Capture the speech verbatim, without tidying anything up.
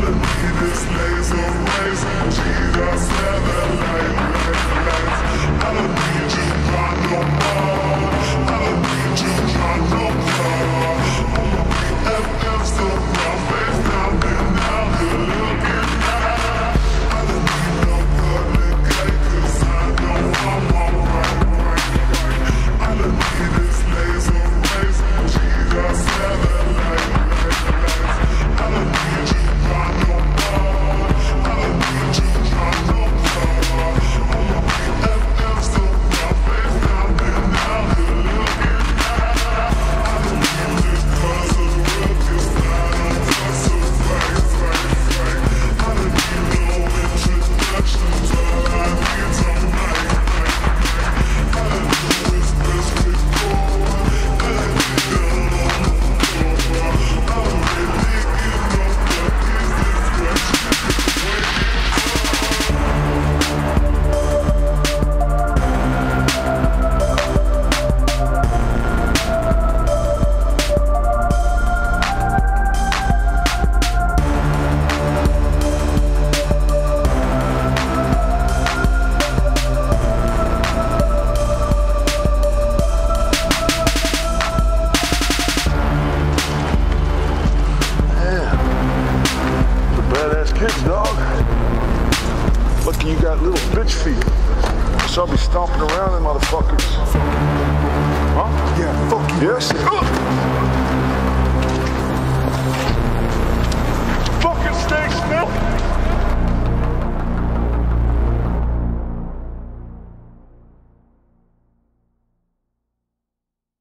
Underneath this laser rays, Jesus said the light, light, light. I don't need you, God, no more. I don't need you, God, no more. B F F's the rough face down and now you're looking at. I don't need no public hate, cause I know I'm alright, right, right. I don't need this laser rays, Jesus said the light, light, light. I don't need you, God, no more. I don't need you, God, no more. B F F's the rough face down and now you're looking at. I don't need this cause of real, cause I don't trust so right, right, right. I don't need no introductions, all I need tonight, right, right. I don't know what's best before, and I need the long before. I don't really give no fuck, is this what you've been Kids, dog. Lucky you got little bitch feet. So I'll be stomping around them motherfuckers. Huh? Yeah, fuck you. Yes?